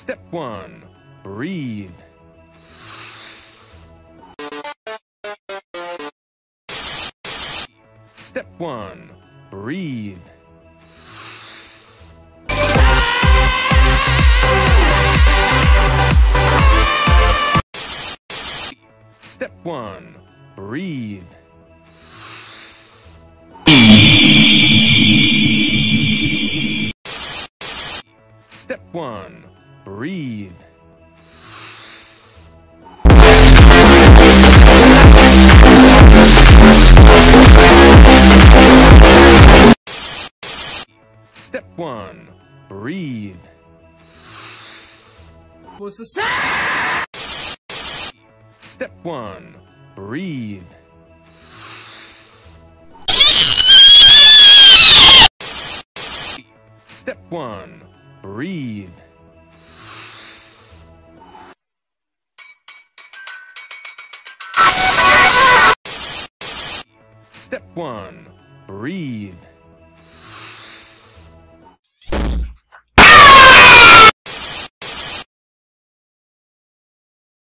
Step 1. Breathe. Step 1. Breathe. Step 1. Breathe. Step 1. Breathe. Step 1. Breathe. Step 1. Breathe. Step 1. Breathe. Step 1. Breathe.